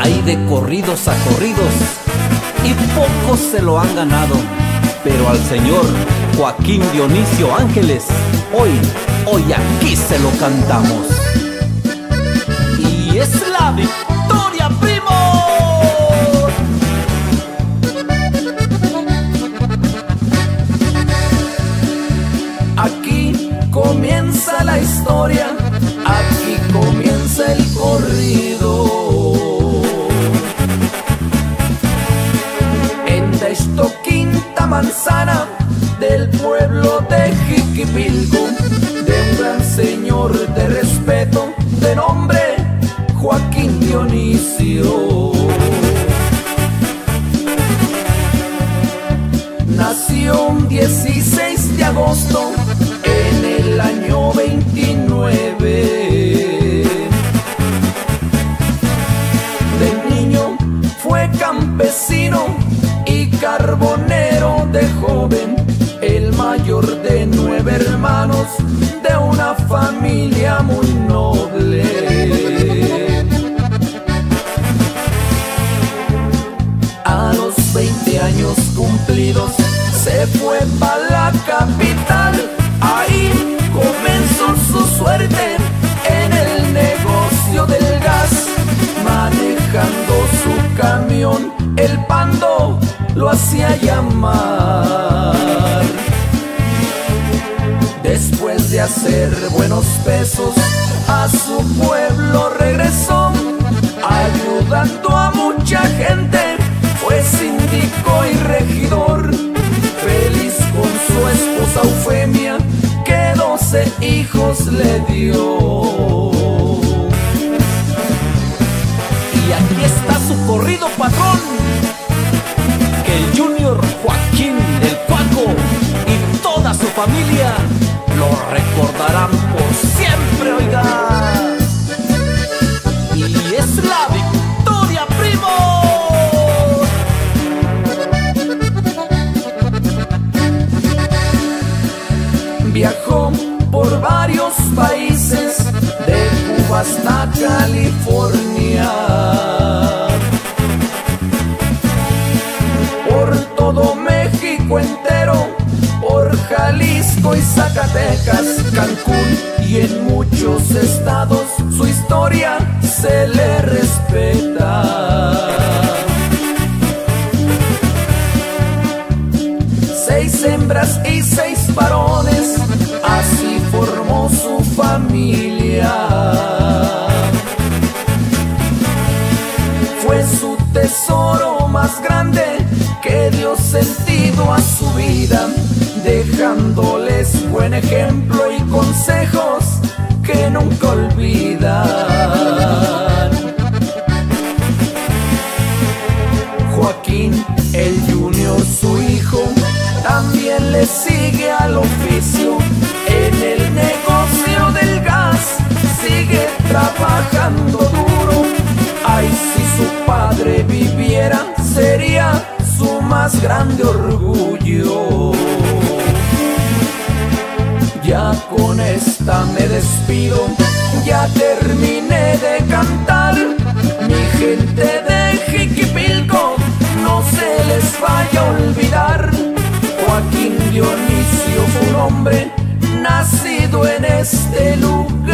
Hay de corridos a corridos y pocos se lo han ganado, pero al señor Joaquín Dionisio Ángeles hoy aquí se lo cantamos. Y es la victoria, primo. Aquí comienza la historia, aquí comienza el corrido. En esta quinta manzana del pueblo de Jiquipilco, de un gran señor de respeto, de nombre Joaquín Dionisio. Nació un 16 de agosto en el año 29. De niño fue campesino y carbonero de joven, el mayor de 9 hermanos de una familia muy noble. A los 20 años cumplidos se fue pa' la capital. Ahí comenzó su suerte en el negocio del gas. Manejando su camión, el Pando lo hacía llamar. Después de hacer buenos pesos, a su pueblo regresó, ayudando a mucha gente. Fue síndico y regidor, feliz con su esposa Eufemia, que 12 hijos le dio. Y aquí está su corrido, patrón, que el Junior Joaquín del Cuaco y toda su familia lo recordarán por siempre, oiga. Y es la victoria, primo. Viajó por varios países, de Cuba hasta California. Por todo México entero, por Jalisco y Zacatecas, Cancún y en muchos estados, su historia se le respeta. 6 hembras y 6 varones, así formó su familia. Fue su tesoro más grande que dio sentido a su vida, dejándoles buen ejemplo y consejos que nunca olvidan. Joaquín, el Junior, su hijo, también le sigue al oficio. En el negocio del gas sigue trabajando duro. Ay, si su padre viviera, sería su más grande orgullo. Ya con esta me despido, ya terminé de cantar. Mi gente de Jiquipilco, no se les vaya a olvidar. Joaquín Dionisio fue un hombre nacido en este lugar.